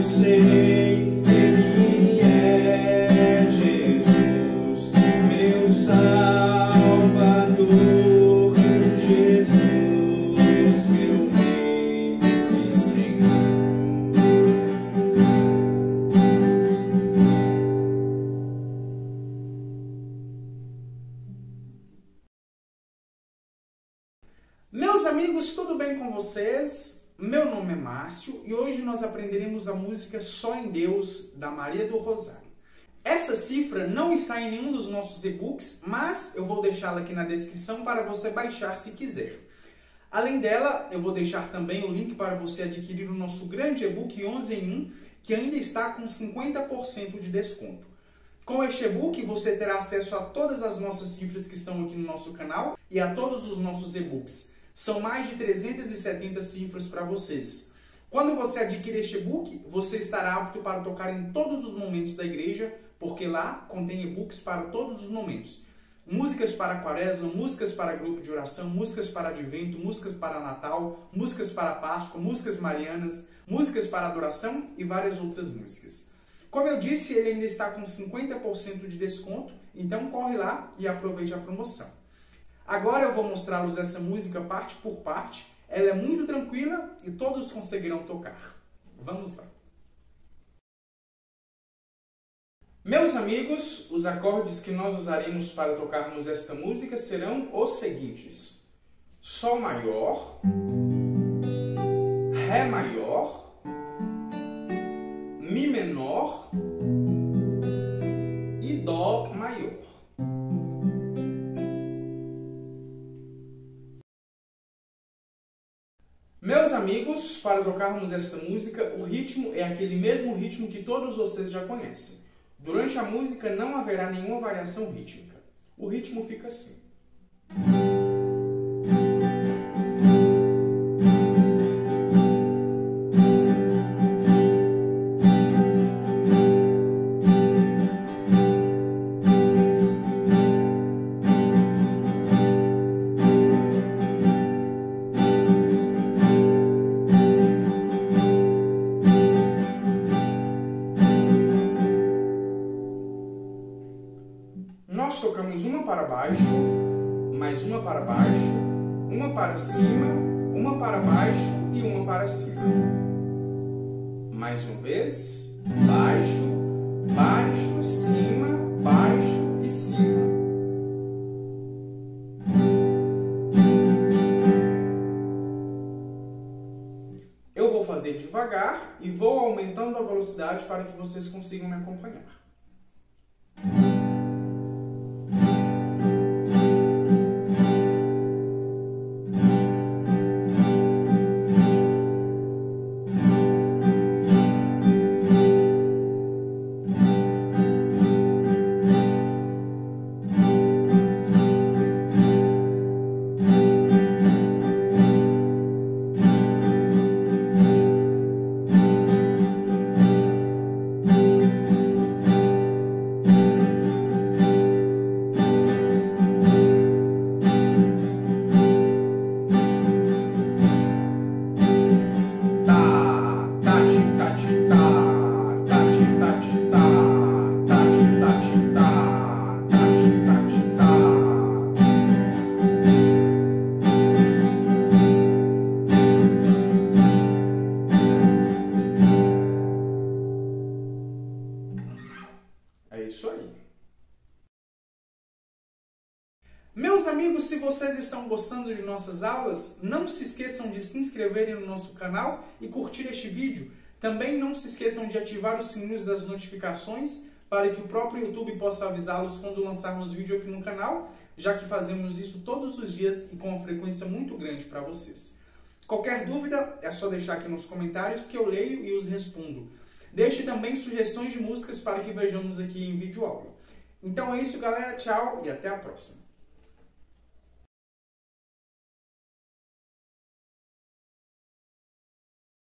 sei, Ele é Jesus, meu Salvador, Jesus, meu Rei e Senhor. Meus amigos, tudo bem com vocês? Meu nome é Márcio e hoje nós aprenderemos a música Só em Deus, da Maria do Rosário. Essa cifra não está em nenhum dos nossos e-books, mas eu vou deixá-la aqui na descrição para você baixar se quiser. Além dela, eu vou deixar também o link para você adquirir o nosso grande e-book 11 em 1, que ainda está com 50% de desconto. Com este e-book, você terá acesso a todas as nossas cifras que estão aqui no nosso canal e a todos os nossos e-books. São mais de 370 cifras para vocês. Quando você adquire este e-book, você estará apto para tocar em todos os momentos da igreja, porque lá contém e-books para todos os momentos. Músicas para quaresma, músicas para grupo de oração, músicas para advento, músicas para Natal, músicas para Páscoa, músicas marianas, músicas para adoração e várias outras músicas. Como eu disse, ele ainda está com 50% de desconto, então corre lá e aproveite a promoção. Agora eu vou mostrá-los essa música parte por parte. Ela é muito tranquila e todos conseguirão tocar. Vamos lá. Meus amigos, os acordes que nós usaremos para tocarmos esta música serão os seguintes: Sol maior, Ré maior, Mi menor e Dó maior. Meus amigos, para tocarmos esta música, o ritmo é aquele mesmo ritmo que todos vocês já conhecem. Durante a música não haverá nenhuma variação rítmica. O ritmo fica assim. Nós tocamos uma para baixo, mais uma para baixo, uma para cima, uma para baixo e uma para cima. Mais uma vez, baixo, baixo, cima, baixo e cima. Eu vou fazer devagar e vou aumentando a velocidade para que vocês consigam me acompanhar. É isso aí. Meus amigos, se vocês estão gostando de nossas aulas, não se esqueçam de se inscreverem no nosso canal e curtir este vídeo. Também não se esqueçam de ativar os sininhos das notificações para que o próprio YouTube possa avisá-los quando lançarmos vídeo aqui no canal, já que fazemos isso todos os dias e com uma frequência muito grande para vocês. Qualquer dúvida é só deixar aqui nos comentários que eu leio e os respondo. Deixe também sugestões de músicas para que vejamos aqui em vídeo aula. Então é isso, galera. Tchau e até a próxima.